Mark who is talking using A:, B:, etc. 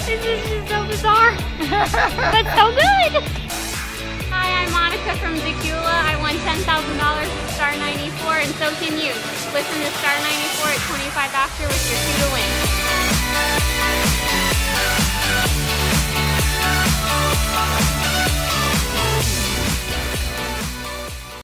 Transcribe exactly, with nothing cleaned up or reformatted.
A: This is just so bizarre, but so good. Hi, I'm Monica from Dacula. I won ten thousand dollars with Star ninety-four, and so can you. Listen to Star ninety-four at twenty-five after with your two to win.